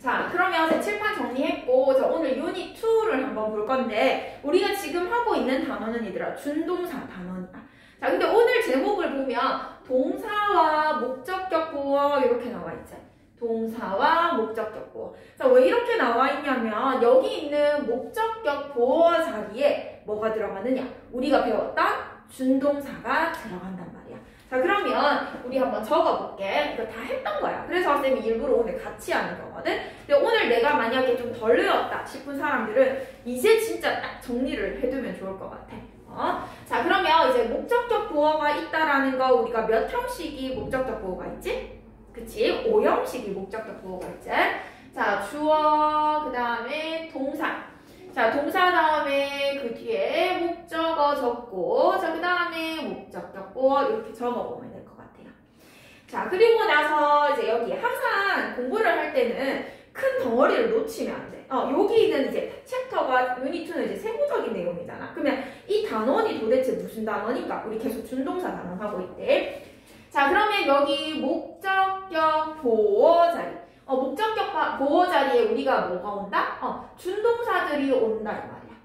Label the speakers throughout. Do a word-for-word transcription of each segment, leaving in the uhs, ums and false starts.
Speaker 1: 자, 그러면 제 칠판 정리했고, 자, 오늘 유닛 이를 한번 볼 건데, 우리가 지금 하고 있는 단어는 얘들아, 준동사 단어입니다. 자, 근데 오늘 제목을 보면, 동사와 목적격 보어 이렇게 나와 있죠. 동사와 목적격 보어. 자, 왜 이렇게 나와 있냐면, 여기 있는 목적격 보어 자리에 뭐가 들어가느냐? 우리가 배웠던 준동사가 들어간단 말이야. 자, 그러면 우리 한번 적어볼게. 이거 다 했던 거야. 그래서 쌤이 일부러 오늘 같이 하는 거거든. 근데 오늘 내가 만약에 좀 덜 외웠다 싶은 사람들은 이제 진짜 딱 정리를 해두면 좋을 것 같아. 어? 자, 그러면 이제 목적격 보어가 있다라는 거 우리가 몇 형식이 목적격 보어가 있지? 그치? 오 형식이 목적격 보어가 있지? 자, 주어, 그 다음에 동사. 자, 동사 다음에 그 뒤에 목적어 적고, 자, 그 다음에 목적격 보어 이렇게 적어보면 될 것 같아요. 자, 그리고 나서 이제 여기 항상 공부를 할 때는 큰 덩어리를 놓치면 안 돼. 어, 여기는 이제 챕터가, 유닛 이는 이제 세부적인 내용이잖아. 그러면 이 단원이 도대체 무슨 단원인가? 우리 계속 준동사 단원 하고 있대. 자, 그러면 여기 목적격 보어 자리. 어, 목적격 보어 자리에 우리가 뭐가 온다? 어, 준동사들이 온다, 이 말이야.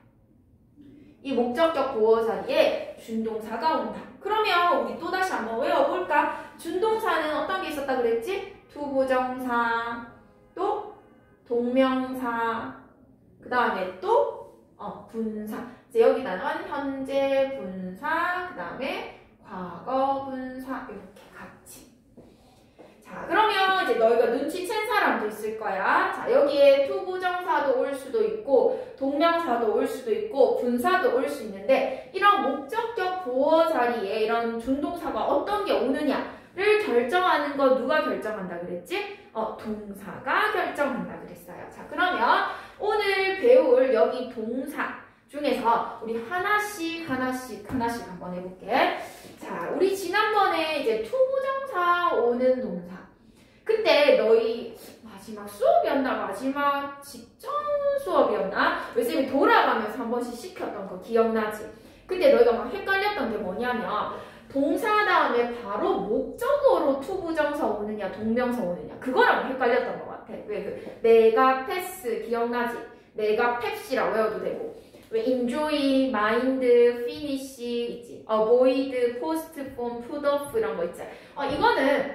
Speaker 1: 이 목적격 보어 자리에 준동사가 온다. 그러면 우리 또다시 한번 외워볼까? 준동사는 어떤 게 있었다 그랬지? 투부정사, 또 동명사, 그 다음에 또 어, 분사. 이제 여기다는 현재 분사, 그 다음에 과거 분사 이렇게 같이. 자, 그러면 이제 너희가 눈치챈 사람도 있을 거야. 자, 여기에 투부정사도 올 수도 있고 동명사도 올 수도 있고 분사도 올 수 있는데 이런 목적격 보어 자리에 이런 준동사가 어떤 게 오느냐를 결정하는 거 누가 결정한다 그랬지? 어, 동사가 결정한다 그랬어요. 자, 그러면 오늘 배울 여기 동사 중에서 우리 하나씩 하나씩 하나씩 한번 해볼게. 자, 우리 지난번에 이제 투부정사 오는 동사. 그때 너희 마지막 수업이었나? 마지막 직전 수업이었나? 왜 쌤이 돌아가면서 한 번씩 시켰던 거 기억나지? 근데 너희가 막 헷갈렸던 게 뭐냐면 동사 다음에 바로 목적어로 투부정사 오느냐 동명사 오느냐 그거랑 헷갈렸던 것 같아. 왜 그 내가 패스 기억나지? 내가 펩시라고 외워도 되고 왜 enjoy, mind, finish 있지? avoid, postpone, put off 이런 거 있지? 어, 이거는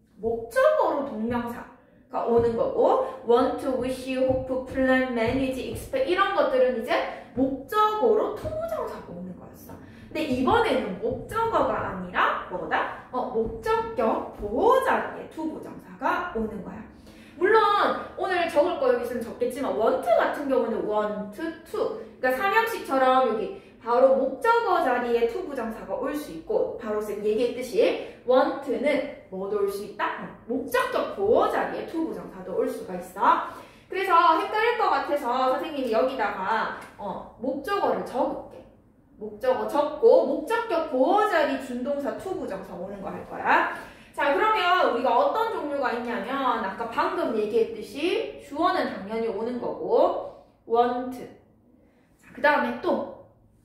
Speaker 1: 목적어로 동명사가 오는 거고 want, wish, hope, plan, manage, expect 이런 것들은 이제 목적어로 투부정사가 오는 거였어. 근데 이번에는 목적어가 아니라 뭐다? 어, 목적격 보호 자리에 투부정사가 오는 거야. 물론 오늘 적을 거 여기 있으면 적겠지만 want 같은 경우는 want, to 그러니까 삼형식처럼 여기 바로 목적어 자리에 투부정사가 올 수 있고 바로 쌤 얘기했듯이 want는 뭐도 올 수 있다? 목적격 보호 자리에 투부정사도 올 수가 있어. 그래서 헷갈릴 것 같아서 선생님이 여기다가 어, 목적어를 적을게. 목적어 적고 목적격 보호 자리 준동사 투부정사 오는 거 할 거야. 자, 그러면 우리가 어떤 종류가 있냐면 아까 방금 얘기했듯이 주어는 당연히 오는 거고 want 자, 그 다음에 또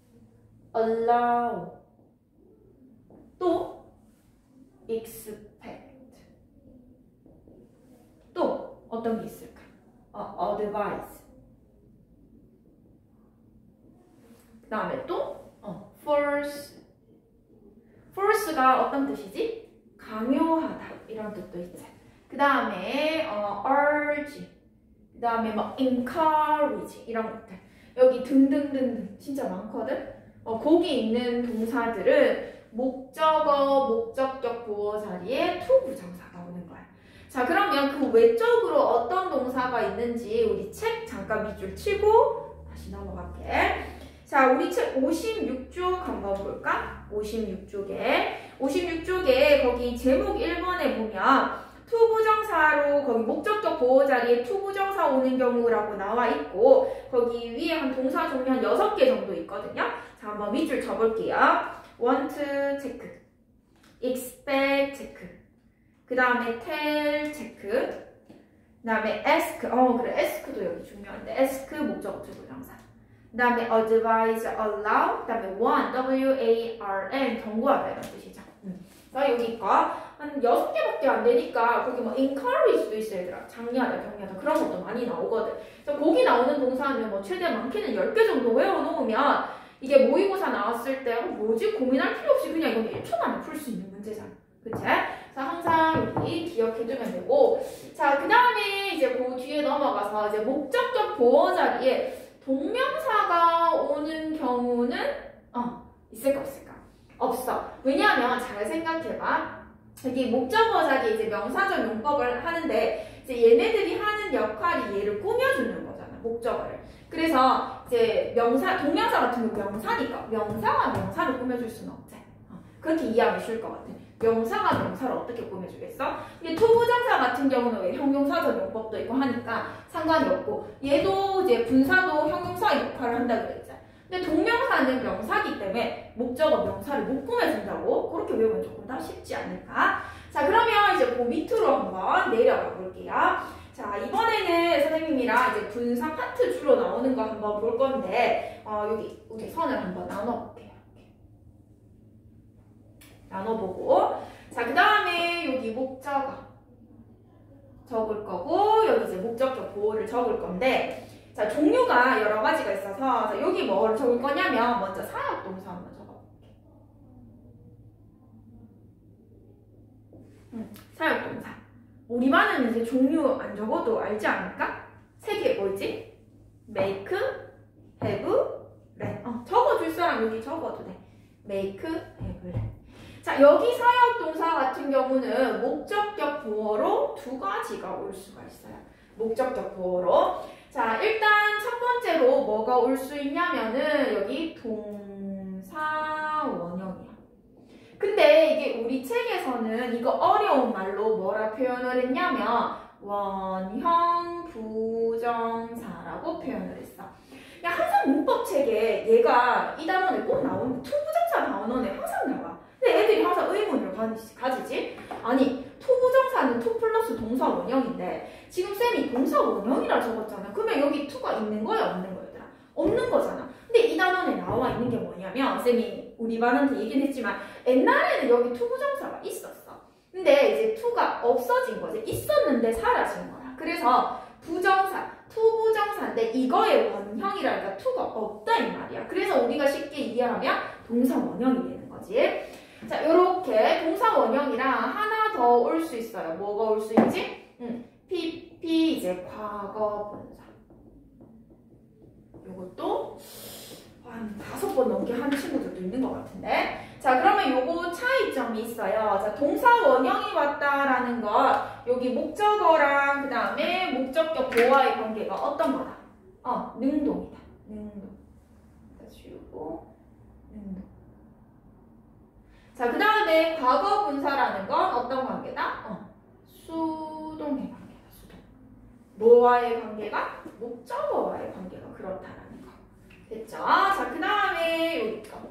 Speaker 1: allow 또 expect 또 어떤 게 있을까? 어, advise 그 다음에 또 어, force force가 어떤 뜻이지? 강요하다 이런 뜻도 있지. 그 다음에 어, urge 그 다음에 뭐 encourage 이런 것들 여기 등등등등 진짜 많거든. 어, 거기 있는 동사들은 목적어 목적격 보호 자리에 투부정사가 오는 거야. 자, 그러면 그 외적으로 어떤 동사가 있는지 우리 책 잠깐 밑줄 치고 다시 넘어갈게. 자, 우리 책 오십육 쪽 한번 볼까? 오십육 쪽에 오십육 쪽에 거기 제목 일 번에 보면 투부정사로 거기 목적격 보호 자리에 투부정사 오는 경우라고 나와 있고 거기 위에 한 동사 종류 한 여섯 개 정도 있거든요. 자, 한번 밑줄 쳐볼게요. want 체크, expect 체크, 그 다음에 tell 체크, 그 다음에 ask, 어 그래 ask도 여기 중요한데 ask 목적어 투부정사. 그 다음에 advise, allow, 그 다음에 warn, W A R N 경고하다 이런 뜻이죠. 음. 자, 여기 거 한 여섯 개밖에 안 되니까 거기 뭐 encourage도 있어요, 얘들아. 장려하다, 격려하다 그런 것도 많이 나오거든. 그래서 거기 나오는 동사는 뭐 최대 많게는 열 개 정도 외워놓으면 이게 모의고사 나왔을 때 어, 뭐지? 고민할 필요 없이 그냥 이건 일 초 만에 풀 수 있는 문제잖아. 그치? 그래서 항상 여기 기억해두면 되고, 자, 그 다음에 이제 그 뒤에 넘어가서 이제 목적격 보어 자리에 동명사가 오는 경우는 어, 있을까 없을까? 없어. 왜냐하면 잘 생각해봐. 여기 목적어 자리에 이제 명사적 용법을 하는데 이제 얘네들이 하는 역할이 얘를 꾸며주는 거잖아. 목적어를. 그래서 이제 명사, 동명사 같은 경우 명사니까 명사가 명사를 꾸며줄 수는 없지. 어, 그렇게 이해하면 쉬울 것 같아. 명사가 명사를 어떻게 꾸며주겠어? 이게 투부정사 같은 경우는 왜 형용사적 용법도 있고 하니까 상관이 없고, 얘도 이제 분사도 형용사 역할을 한다 그랬잖아. 근데 동명사는 명사기 때문에 목적어 명사를 못 꾸며준다고 그렇게 외우면 조금 더 쉽지 않을까? 자, 그러면 이제 그 밑으로 한번 내려가 볼게요. 자, 이번에는 선생님이랑 이제 분사 파트 주로 나오는 거 한번 볼 건데, 어, 여기 우리 선을 한번 나눠볼게요. 나눠보고, 자, 그 다음에 여기 목적어 적을 거고, 여기 이제 목적격 보호를 적을 건데, 자, 종류가 여러 가지가 있어서, 자, 여기 뭘 적을 거냐면, 먼저 사역동사 한번 적어볼게요. 음, 사역동사. 우리만은 이제 종류 안 적어도 알지 않을까? 세 개 뭐지? make, have, let. 어, 적어줄 사람 여기 적어도 돼. make, have, let. 자, 여기 사역동사 같은 경우는 목적격 보어로 두 가지가 올 수가 있어요. 목적격 보어로. 자, 일단 첫 번째로 뭐가 올 수 있냐면은 여기 동사 원형이야. 근데 이게 우리 책에서는 이거 어려운 말로 뭐라 표현을 했냐면 원형 부정사라고 표현을 했어. 야, 항상 문법책에 얘가 이 단원에 꼭 나오는 투부정사 단원에 항상 나와. 근데 애들이 항상 의문을 가지지? 아니, 투부정사는 투 플러스 동사 원형인데 지금 쌤이 동사 원형이라 적었잖아. 그러면 여기 투가 있는 거야, 없는 거야? 얘들아? 없는 거잖아. 근데 이 단원에 나와 있는 게 뭐냐면 쌤이 우리 반한테 얘기는 했지만 옛날에는 여기 투부정사가 있었어. 근데 이제 투가 없어진 거지. 있었는데 사라진 거야. 그래서 부정사, 투부정사인데 이거의 원형이라니까 투가 없다 이 말이야. 그래서 우리가 쉽게 이해하면 동사 원형이 되는 거지. 자, 요렇게 동사 원형이랑 하나 더 올 수 있어요. 뭐가 올 수 있지? 응, 피피 이제 과거 분사. 요것도 한 다섯 번 넘게 하는 친구들도 있는 것 같은데. 자, 그러면 요거 차이점이 있어요. 자, 동사 원형이 왔다라는 것, 여기 목적어랑 그 다음에 목적격 보어의 관계가 어떤 거다? 어, 능동이다. 능동. 지우고 능동. 자, 그 다음에 과거 분사라는 건 어떤 관계다? 어, 수동의 관계다. 수동. 뭐와의 관계가? 목적어와의 관계가 그렇다라는 거. 됐죠? 자, 그 다음에 여기 거.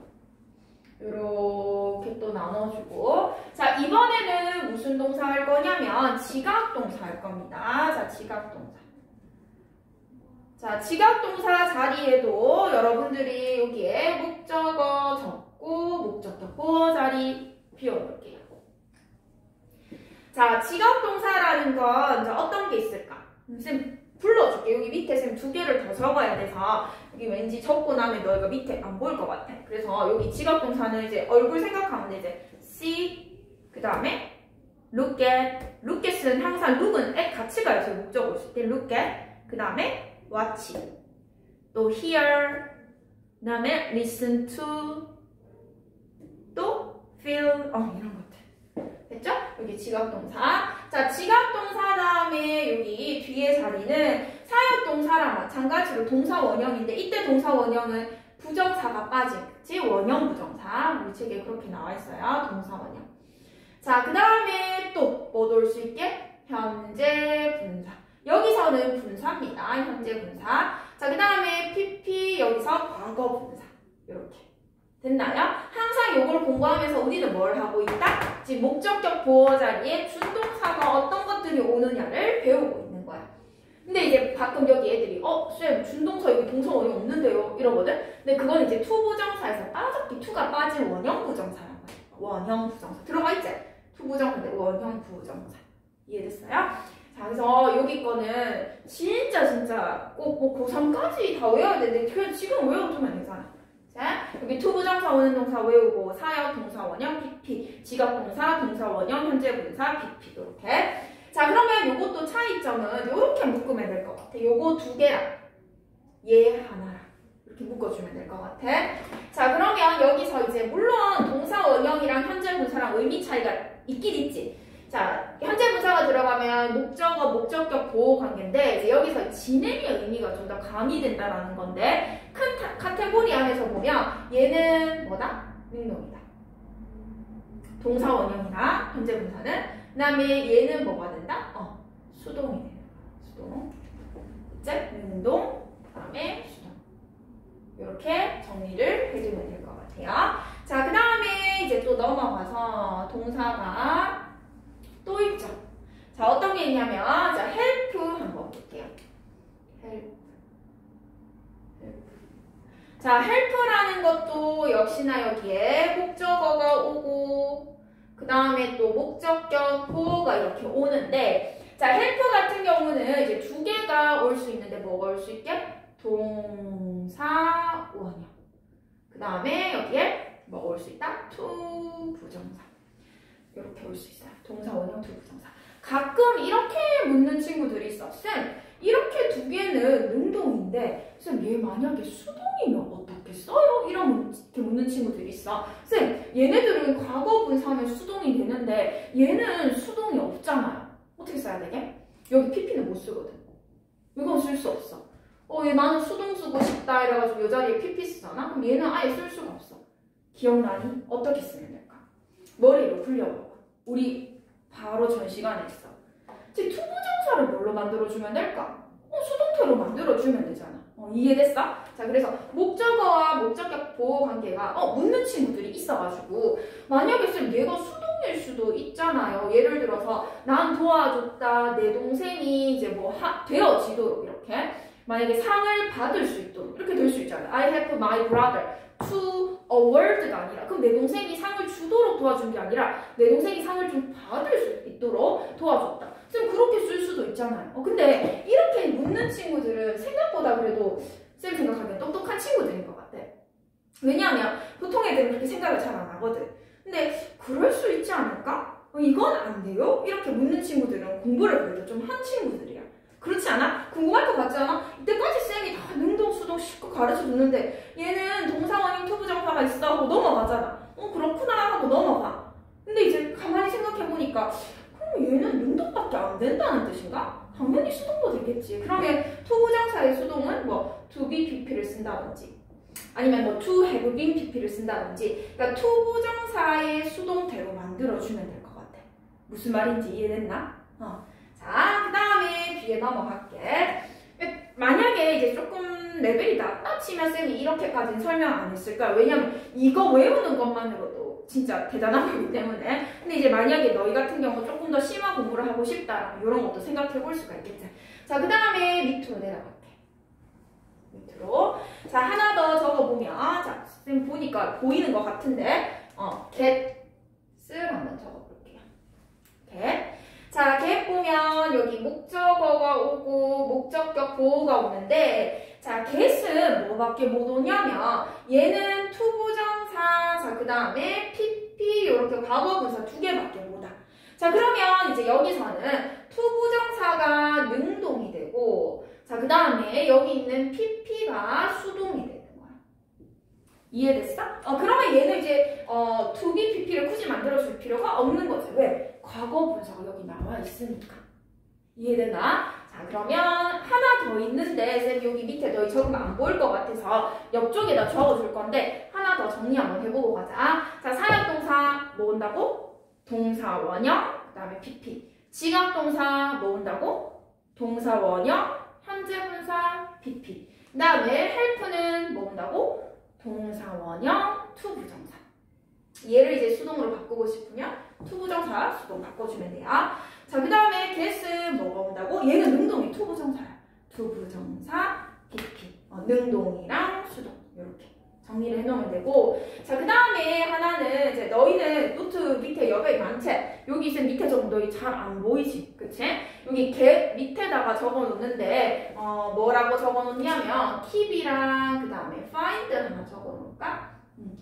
Speaker 1: 요렇게 또 나눠주고. 자, 이번에는 무슨 동사 할 거냐면 지각동사 할 겁니다. 자, 지각동사. 자, 지각동사 자리에도 여러분들이 여기에 목적어 적고 목적격 보어 자리 비워놓을게요. 자, 지각동사라는 건 이제 어떤 게 있을까? 쌤 불러줄게. 여기 밑에 쌤 두 개를 더 적어야 돼서 여기 왠지 적고 나면 너희가 밑에 안 보일 것 같아. 그래서 여기 지각동사는 이제 얼굴 생각하면 이제 see 그 다음에 look at. look at은 항상 look은 at 같이 가요. 제 목적어 올수 때 look at 그 다음에 watch, 또 hear, 그 다음에 listen to, 또 feel, 어, 이런 것들. 됐죠? 여기 지각동사. 자, 지각동사 다음에 여기 뒤에 자리는 사역동사랑 마찬가지로 동사 원형인데 이때 동사 원형은 부정사가 빠진, 그치? 원형 부정사. 우리 책에 그렇게 나와 있어요. 동사 원형. 자, 그 다음에 또 뭐 넣을 수 있게? 현재 분사. 여기서는 분사입니다. 현재 분사. 자, 그 다음에 피피 여기서 과거 분사. 이렇게. 됐나요? 항상 이걸 공부하면서 우리는 뭘 하고 있다? 지금 목적격 보어 자리에 준동사가 어떤 것들이 오느냐를 배우고 있는 거야. 근데 이제 가끔 여기 애들이 어? 쌤 준동사 여기 동사 원형 없는데요? 이러거든? 근데 그건 이제 투부정사에서 빠졌기 투가 빠진 원형 부정사란 거야. 원형 부정사. 들어가 있지? 투부정사인데 원형 부정사. 이해됐어요? 자, 그래서 여기 거는 진짜 진짜 꼭 뭐 고삼까지 다 외워야 되는데 그냥 지금 외워두면 되잖아. 자, 여기 투부정사, 오는 동사 외우고 사역, 동사, 원형, 피피, 지각동사, 동사, 원형, 현재 분사, 피피 이렇게. 자, 그러면 요것도 차이점은 이렇게 묶으면 될 것 같아. 요거 두 개랑 얘 하나랑 이렇게 묶어주면 될 것 같아. 자, 그러면 여기서 이제 물론 동사, 원형이랑 현재 분사랑 의미 차이가 있긴 있지. 자, 현재 분사가 들어가면 목적어, 목적격, 보호 관계인데 이제 여기서 진행의 의미가 좀 더 가미된다라는 건데 큰 타, 카테고리 안에서 보면 얘는 뭐다? 능동이다. 동사, 원형이나 현재 분사는. 그 다음에 얘는 뭐가 된다? 어, 수동이 되는 거야. 수동. 이제 능동, 그 다음에 수동. 이렇게 정리를 해주면 될 것 같아요. 자, 그 다음에 이제 또 넘어가서 동사가 또 있죠. 자, 어떤 게 있냐면, 자, help 한번 볼게요. help. help. 자, help라는 것도 역시나 여기에 목적어가 오고, 그 다음에 또 목적격, 보어가 이렇게 오는데, 자, help 같은 경우는 이제 두 개가 올 수 있는데 뭐가 올 수 있게? 동사, 원형. 그 다음에 여기에 뭐가 올 수 있다? to 부정사. 이렇게 올 수 있어요. 동사, 원형, to 부정사. 가끔 이렇게 묻는 친구들이 있어. 쌤, 이렇게 두 개는 능동인데 쌤, 얘 만약에 수동이면 어떻게 써요? 이런 이렇게 묻는 친구들이 있어. 쌤, 얘네들은 과거 분사하면 수동이 되는데 얘는 수동이 없잖아요. 어떻게 써야 되게? 여기 피피는 못 쓰거든. 이건 쓸 수 없어. 어, 얘 나는 수동 쓰고 싶다 이래가지고 이 자리에 피피 쓰잖아? 그럼 얘는 아예 쓸 수가 없어. 기억나니? 어떻게 쓰면 될까? 머리로 굴려봐봐. 우리 바로 전 시간에 했어. 지금 투부정사를 뭘로 만들어주면 될까? 어, 수동태로 만들어주면 되잖아. 어, 이해됐어? 자, 그래서 목적어와 목적격 보호 관계가 어, 묻는 친구들이 있어가지고 만약에 쌤 얘가 수동일 수도 있잖아요. 예를 들어서 난 도와줬다. 내 동생이 이제 뭐 하, 되어지도록 이렇게 만약에 상을 받을 수 있도록 이렇게 될 수 있잖아요. I have my brother to award가 아니라 그럼 내 동생이 상을 주도록 도와준 게 아니라 내 동생이 상을 좀 받을 수 있도록 도와줬다. 쌤 그렇게 쓸 수도 있잖아요. 어, 근데 이렇게 묻는 친구들은 생각보다 그래도 쌤 생각하기엔 똑똑한 친구들인 것 같아. 왜냐하면 보통 애들은 그렇게 생각을 잘 안 하거든. 근데 그럴 수 있지 않을까? 어, 이건 안 돼요? 이렇게 묻는 친구들은 공부를 그래도 좀 한 친구들이야. 그렇지 않아? 궁금할 것 같지 않아? 이때까지 쌤이 다 능동, 수동 쉽고 가르쳐줬는데 얘는 동사, 원형, 투부정사가 있어 하고 넘어가잖아. 어 그렇구나 하고 넘어가. 근데 이제 가만히 생각해보니까 그럼 얘는 능동밖에 안 된다는 뜻인가? 당연히 수동도 되겠지. 그러면 투부정사의 수동은 뭐 to be pp를 쓴다든지 아니면 뭐 to have been pp를 쓴다든지 그러니까 투부정사의 수동태로 만들어주면 될 것 같아. 무슨 말인지 이해됐나? 어. 자, 그 다음에 뒤에 넘어갈게. 만약에 이제 조금 레벨이 낮다 치면 쌤이 이렇게까지는 설명 안 했을까요? 왜냐면 이거 외우는 것만으로도 진짜 대단한 거기 때문에. 근데 이제 만약에 너희 같은 경우 조금 더 심화 공부를 하고 싶다 이런 것도 생각해 볼 수가 있겠지. 자, 그 다음에 밑으로 내려갈게. 밑으로. 자, 하나 더 적어보면 자, 쌤 보니까 보이는 것 같은데 어, get을 한번 적어볼게요. get. 자, get 보면 여기 목적어가 오고 목적격 보호가 오는데 자, get은 뭐밖에 못 오냐면 얘는 투부정사 자, 그 다음에 pp 이렇게 과거분사 두 개밖에 못 와. 자, 그러면 이제 여기서는 투부정사가 능동이 되고 자, 그 다음에 여기 있는 pp가 수동이 되는 거야. 이해됐어? 어, 그러면 얘는 이제 어, to be pp를 굳이 만들어줄 필요가 없는 거지. 왜? 과거 분사가 여기 나와 있으니까. 이해되나? 자, 그러면 하나 더 있는데 쌤 여기 밑에 너희 적으면 안 보일 것 같아서 옆쪽에다 적어줄 건데 하나 더 정리 한번 해보고 가자. 자, 사역동사 뭐 온다고? 동사 원형 그 다음에 pp. 지각동사 뭐 온다고? 동사 원형 현재 분사 pp. 그 다음에 help는 뭐 온다고? 동사 원형 to 부정사. 얘를 이제 수동으로 바꾸고 싶으면 투부정사 수동 바꿔주면 돼요. 자, 그 다음에 get은 뭐가 온다고? 얘는 능동이 투부정사야. 투부정사 pp. 어, 능동이랑 수동 이렇게 정리를 해놓으면 되고, 자, 그 다음에 하나는 이제 너희는 노트 밑에 여백이 많지? 여기 있으면 밑에 적으면 너희 잘 안 보이지? 그치? 여기 get 밑에다가 적어 놓는데, 어, 뭐라고 적어 놓냐면, keep이랑 그 다음에 find 하나 적어 놓을까? 음,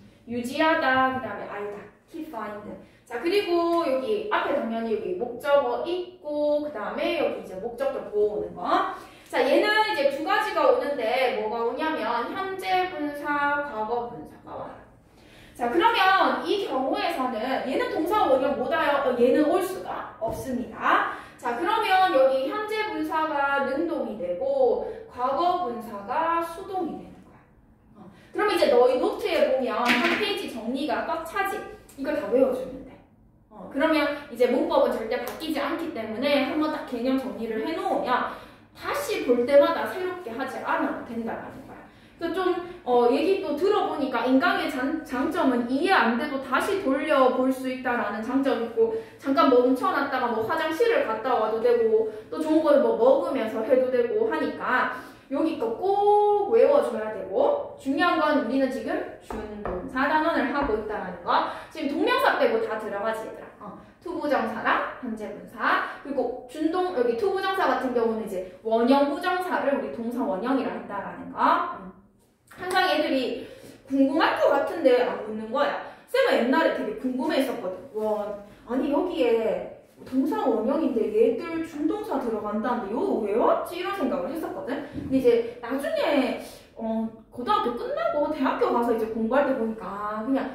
Speaker 1: 유지하다, 그 다음에 알다. keep, find. 자, 그리고 여기 앞에 당연히 여기 목적어 있고, 그 다음에 여기 이제 목적도 보호오는 거. 자, 얘는 이제 두 가지가 오는데 뭐가 오냐면 현재 분사, 과거 분사가 와요. 자, 그러면 이 경우에서는 얘는 동사 원형 못 와요. 어, 얘는 올 수가 없습니다. 자, 그러면 여기 현재 분사가 능동이 되고 과거 분사가 수동이 되는 거야. 어, 그럼 이제 너희 노트에 보면 한 페이지 정리가 꽉 차지. 이거 다 외워주면 돼. 어, 그러면 이제 문법은 절대 바뀌지 않기 때문에 한번 딱 개념 정리를 해놓으면 다시 볼 때마다 새롭게 하지 않아도 된다라는 거야. 그래서 좀 어, 얘기도 들어보니까 인강의 장, 장점은 이해 안 돼도 다시 돌려볼 수 있다라는 장점이 있고, 잠깐 멈춰놨다가 뭐 화장실을 갔다 와도 되고, 또 좋은 걸 뭐 먹으면서 해도 되고 하니까 여기 거 꼭 외워줘야 되고, 중요한 건 우리는 지금 준동사 단원을 하고 있다라는 거. 지금 동명사 빼고 다 들어가지 얘들아. 어, 투부정사랑 현재분사, 그리고 준동 여기 투부정사 같은 경우는 이제 원형 부정사를 우리 동사 원형이라 한다라는 거. 음. 항상 애들이 궁금할 것 같은데 안 묻는 거야. 쌤은 옛날에 되게 궁금해했었거든. 와, 아니 여기에 동사 원형인데 얘들 준동사 들어간다는데 이거 왜 왔지? 이런 생각을 했었거든. 근데 이제 나중에 어, 고등학교 끝나고 대학교 가서 이제 공부할 때 보니까 아, 그냥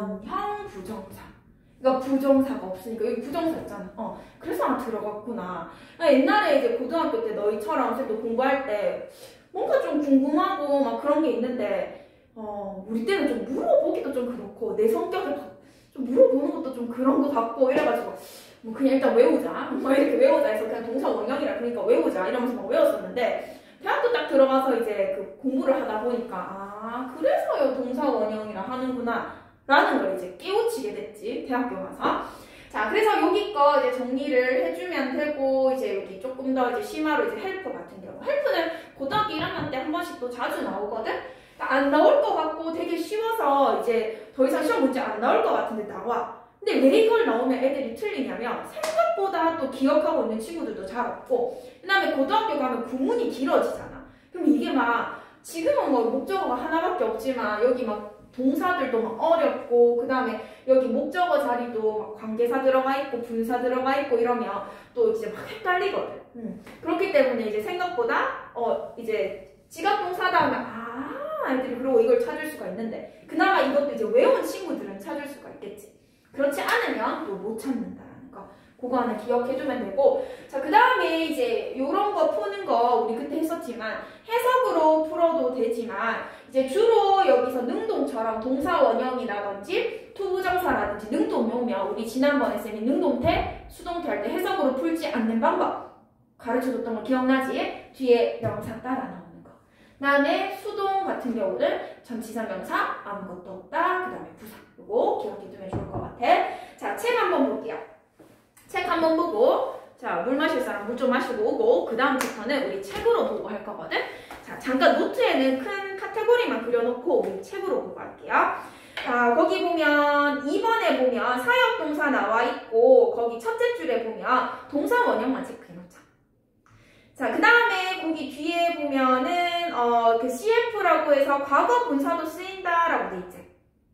Speaker 1: 원형 부정사. 그러니까 부정사가 없으니까 여기 부정사였잖아. 어, 그래서 아 들어갔구나. 옛날에 이제 고등학교 때 너희처럼 쌤도 공부할 때 뭔가 좀 궁금하고 막 그런 게 있는데 어, 우리 때는 좀 물어보기도 좀 그렇고 내 성격을 좀 물어보는 것도 좀 그런 것 같고 이래가지고 뭐 그냥 일단 외우자 뭐 이렇게 외우자 해서 그냥 동사 원형이라 그러니까 외우자 이러면서 막 외웠었는데 대학교 딱 들어가서 이제 그 공부를 하다 보니까 아 그래서 동사 원형이라 하는구나 라는 걸 이제 깨우치게 됐지 대학교 가서. 자, 그래서 여기 거 이제 정리를 해주면 되고, 이제 여기 조금 더 이제 심화로 이제 헬프 같은 경우. 헬프는 고등학교 일 학년 때 한 번씩 또 자주 나오거든? 그러니까 안 나올 것 같고 되게 쉬워서 이제 더 이상 시험 문제 안 나올 것 같은데 나와. 근데 왜 이걸 나오면 애들이 틀리냐면 생각보다 또 기억하고 있는 친구들도 잘 없고, 그 다음에 고등학교 가면 구문이 길어지잖아. 그럼 이게 막 지금은 뭐 목적어가 하나밖에 없지만 여기 막 동사들도 막 어렵고 그 다음에 여기 목적어 자리도 막 관계사 들어가 있고 분사 들어가 있고 이러면 또 이제 막 헷갈리거든. 음. 그렇기 때문에 이제 생각보다 어 이제 지각동사다 하면 아 애들이 그러고 이걸 찾을 수가 있는데 그나마 이것도 이제 외운 친구들은 찾을 수가 있겠지. 그렇지 않으면 또 못 찾는다라는 거. 그거 하나 기억해주면 되고, 자, 그 다음에 이제 요런 거 푸는 거 우리 그때 했었지만 해석으로 풀어도 되지만 이제 주로 여기서 능동처럼 동사 원형이라든지 투부정사라든지 능동이 오면 우리 지난번에 쌤이 능동태, 수동태 할 때 해석으로 풀지 않는 방법 가르쳐줬던 거 기억나지? 뒤에 명사 따라 나오는 거. 그 다음에 수동 같은 경우는 전치사 명사 아무것도 없다. 그 다음에 부사. 요거 기억해두면 좋을 것 같아. 자, 책 한번 볼게요. 책 한번 보고, 자, 물 마실 사람 물 좀 마시고 오고, 그 다음부터는 우리 책으로 보고 할 거거든? 자, 잠깐 노트에는 큰 카테고리만 그려놓고 우리 책으로 보고 할게요. 자, 거기 보면 이 번에 보면 사역동사 나와 있고, 거기 첫째 줄에 보면 동사 원형만 체크해놓자. 자, 그 다음에 거기 뒤에 보면은, 어, 그 씨에프라고 해서 과거 분사도 쓰인다라고 돼 있지.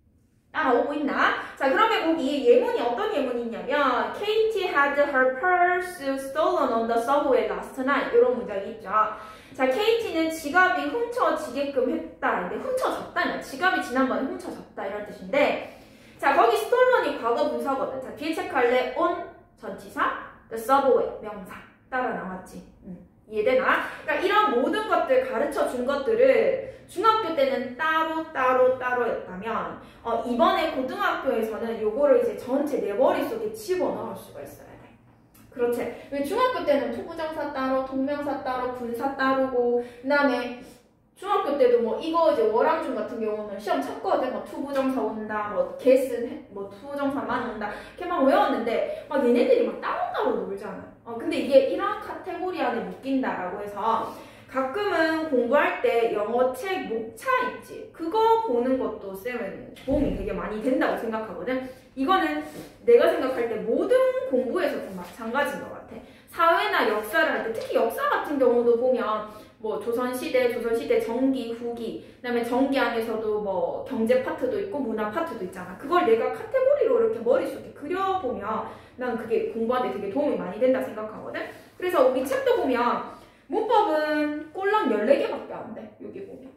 Speaker 1: 따라오고 있나? 자, 그러면 거기 예문이 어떤 예문이 있냐면 Katie had her purse stolen on the subway last night 이런 문장이 있죠. 자, 케이티는 지갑이 훔쳐지게끔 했다. 근데 훔쳐졌다냐? 지갑이 지난번에 훔쳐졌다 이런 뜻인데, 자, 거기 stolen이 과거 분사거든. 자, 뒤에 체크할래? on 전치사, the subway 명사 따라 나왔지. 음, 이해되나? 그러니까 이런 모든 것들 가르쳐 준 것들을 중학교 때는 따로 따로 따로였다면 어, 이번에 고등학교에서는 요거를 이제 전체 내 머릿속에 집어넣을 수가 있어야 돼. 그렇지. 왜 중학교 때는 투부정사 따로, 동명사 따로, 분사 따로고, 그 다음에 중학교 때도 뭐 이거 이제 월암중 같은 경우는 시험 쳤거든. 뭐 투부정사 온다, 뭐 개슨 뭐 투부정사만 온다. 이렇게 막 외웠는데 막 얘네들이 막 따로따로 놀잖아. 어, 근데 이게 이런 카테고리 안에 묶인다라고 해서 가끔은 공부할 때 영어 책 목차 있지. 그거 보는 것도 쌤은 도움이 되게 많이 된다고 생각하거든. 이거는 내가 생각할 때 모든 공부에서도 마찬가지인 것 같아. 사회나 역사를 할 때 특히 역사 같은 경우도 보면 뭐 조선시대, 조선시대 전기, 후기, 그 다음에 전기 안에서도 뭐 경제 파트도 있고 문화 파트도 있잖아. 그걸 내가 카테고리로 이렇게 머릿속에 그려보면 난 그게 공부하는데 되게 도움이 많이 된다 생각하거든. 그래서 우리 책도 보면 문법은 꼴랑 열네 개밖에 안 돼. 여기 보면.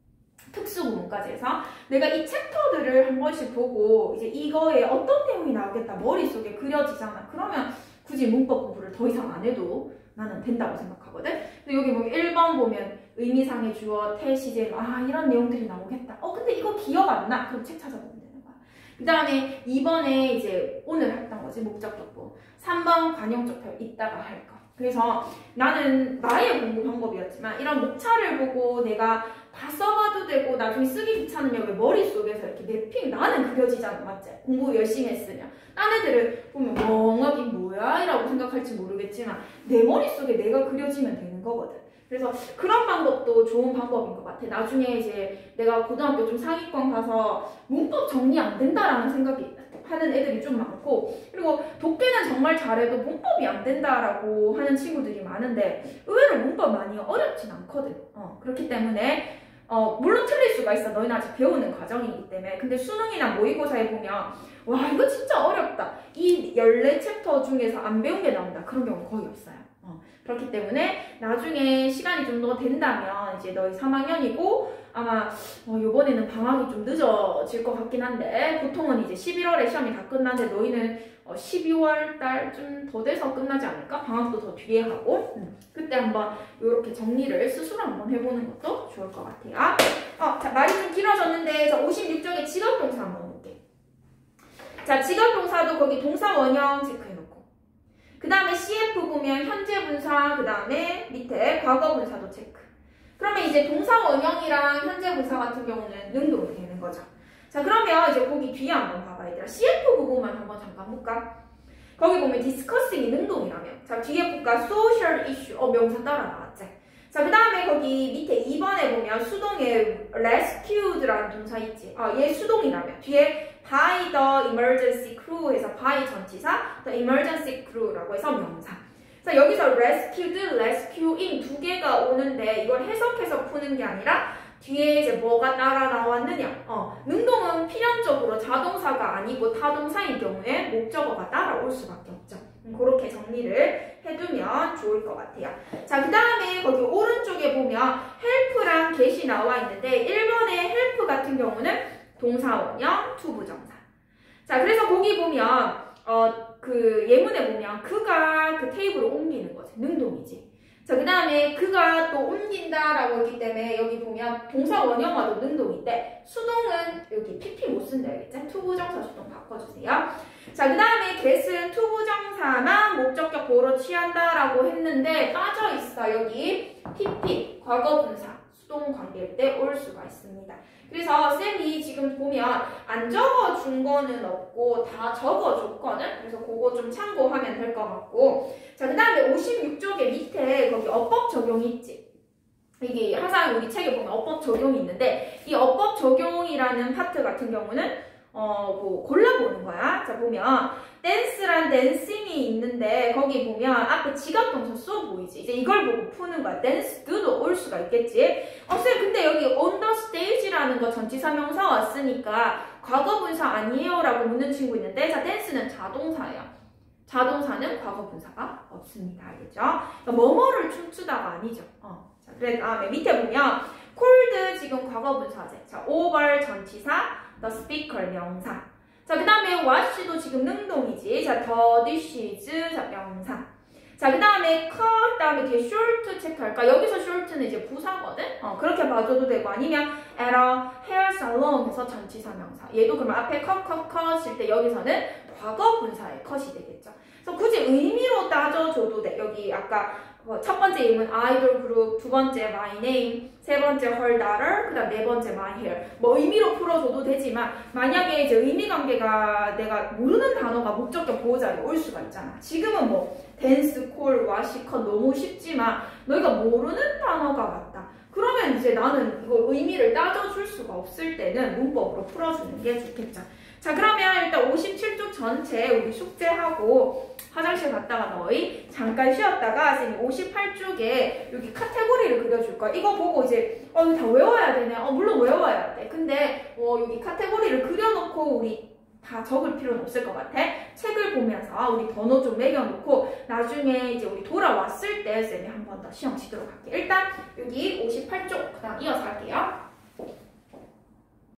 Speaker 1: 특수부문까지 해서 내가 이 챕터들을 한 번씩 보고 이제 이거에 어떤 내용이 나오겠다 머릿속에 그려지잖아. 그러면 굳이 문법 공부를 더 이상 안 해도 나는 된다고 생각하거든. 근데 여기 보면 일 번 보면 의미상의 주어, 태시제, 아 이런 내용들이 나오겠다. 어 근데 이거 기억 안 나? 그럼 책 찾아보면 되는 거야. 그 다음에 이 번에 이제 오늘 했던 거지. 목적격보. 삼 번 관용적표 이따가 할 거. 그래서 나는 나의 공부 방법이었지만 이런 목차를 보고 내가 다 써봐도 되고 나중에 쓰기 귀찮으면 왜 머릿속에서 이렇게 맵핑 나는 그려지잖아. 맞지? 공부 열심히 했으면 딴 애들을 보면 멍하게 뭐야? 이라고 생각할지 모르겠지만 내 머릿속에 내가 그려지면 되는 거거든. 그래서 그런 방법도 좋은 방법인 것 같아. 나중에 이제 내가 고등학교 좀 상위권 가서 문법 정리 안 된다라는 생각이 하는 애들이 좀 많고, 그리고 독해는 정말 잘해도 문법이 안 된다라고 하는 친구들이 많은데 의외로 문법 많이 어렵진 않거든. 어, 그렇기 때문에 어, 물론 틀릴 수가 있어. 너희는 아직 배우는 과정이기 때문에. 근데 수능이나 모의고사에 보면 와 이거 진짜 어렵다. 이 열네 챕터 중에서 안 배운 게 나온다. 그런 경우는 거의 없어요. 어, 그렇기 때문에 나중에 시간이 좀 더 된다면 이제 너희 삼 학년이고 아마 어, 이번에는 방학이 좀 늦어질 것 같긴 한데 보통은 이제 십일월에 시험이 다 끝나는데 너희는 어, 십이월 달쯤 더 돼서 끝나지 않을까? 방학도 더 뒤에 하고 음, 그때 한번 이렇게 정리를 스스로 한번 해보는 것도 좋을 것 같아요. 어, 자, 말이 좀 길어졌는데 자, 오십육 쪽에 직업동사 한번 볼게. 자, 직업동사도 거기 동사 원형 체크해놓고 그 다음에 씨에프 보면 현재 분사 그 다음에 밑에 과거 분사도 체크. 그러면 이제 동사 원형이랑 현재 분사 같은 경우는 능동이 되는 거죠. 자, 그러면 이제 거기 뒤에 한번 봐봐, 얘들아. 씨에프 부분만 한번 잠깐 볼까? 거기 보면 discussing이 능동이라면. 자, 뒤에 볼까? social issue. 어, 명사 따라 나왔지? 자, 그 다음에 거기 밑에 이 번에 보면 수동에 rescued라는 동사 있지? 아, 얘 수동이라면. 뒤에 by the emergency crew 해서 by 전치사, the emergency crew라고 해서 명사. 자, 여기서 rescued, rescuing 두 개가 오는데 이걸 해석해서 푸는 게 아니라 뒤에 이제 뭐가 따라 나왔느냐. 어, 능동은 필연적으로 자동사가 아니고 타동사인 경우에 목적어가 따라올 수밖에 없죠. 음, 그렇게 정리를 해두면 좋을 것 같아요. 자, 그 다음에 거기 오른쪽에 보면 help랑 get이 나와 있는데 일 번의 help 같은 경우는 동사 원형 투부정사. 자, 그래서 거기 보면 어, 그 예문에 보면 그가 그 테이블을 옮기는 거지. 능동이지. 자, 그 다음에 그가 또 옮긴다라고 했기 때문에 여기 보면 동사 원형화도 능동인데 수동은 여기 피피 못 쓴다 알겠지? 투부정사 수동 바꿔주세요. 자, 그 다음에 get은 투부정사만 목적격 보호로 취한다라고 했는데 빠져있어. 여기 피피 과거분사 수동 관계일 때 올 수가 있습니다. 그래서 쌤이 지금 보면 안 적어준 거는 없고 다 적어줬거든? 그래서 그거 좀 참고하면 될 것 같고. 자, 그 다음에 오십육 쪽에 밑에 거기 어법 적용이 있지. 이게 항상 우리 책에 보면 어법 적용이 있는데 이 어법 적용이라는 파트 같은 경우는 어, 뭐 골라보는 거야. 자, 보면 댄스란 댄싱이 있는데 거기 보면 앞에 지각동사 쏘 보이지? 이제 이걸 보고 푸는 거야. 댄스 do도 올 수가 있겠지? 어, 쌤 근데 여기 on the stage라는 거 전치사명사 왔으니까 과거분사 아니에요? 라고 묻는 친구 있는데 자, 댄스는 자동사예요. 자동사는 과거분사가 없습니다. 알겠죠? 그러니까 뭐뭐를 춤추다가 아니죠. 어. 자, 그래 다음에 밑에 보면 cold 지금 과거분사제. 자, over 전치사, the speaker 명사. 자, 그 다음에 wash도 지금 능동이지. 자, the dishes 자, 명사. 자, 그 다음에 cut, 그 다음에 뒤에 short 체크할까? 여기서 short는 이제 부사거든? 어, 그렇게 봐줘도 되고, 아니면 at a hair salon 해서 전치사 명사. 얘도 그러면 앞에 cut, cut, cut일 때 여기서는 과거 분사의 cut이 되겠죠. 그래서 굳이 의미로 따져줘도 돼. 여기 아까 첫 번째 이름은 아이돌 그룹, 두 번째 my name, 세 번째 her daughter, 그 다음 네 번째 my hair. 뭐 의미로 풀어줘도 되지만 만약에 이제 의미 관계가 내가 모르는 단어가 목적격 보호자로 올 수가 있잖아. 지금은 뭐 댄스, 콜, 와시, 컷 너무 쉽지만 너희가 모르는 단어가 왔다. 그러면 이제 나는 이거 의미를 따져줄 수가 없을 때는 문법으로 풀어주는 게 좋겠죠. 자, 그러면 일단 오십칠 쪽 전체 우리 숙제하고 화장실 갔다가 너희 잠깐 쉬었다가 지금 오십팔 쪽에 여기 카테고리를 그려줄 거야. 이거 보고 이제 어 이거 다 외워야 되네. 어 물론 외워야 돼. 근데 어 여기 카테고리를 그려놓고 우리 다 적을 필요는 없을 것 같아. 책을 보면서 우리 번호 좀 매겨놓고 나중에 이제 우리 돌아왔을 때 쌤이 한 번 더 시험 치도록 할게. 일단 여기 오십팔 쪽 그다음 이어서 할게요.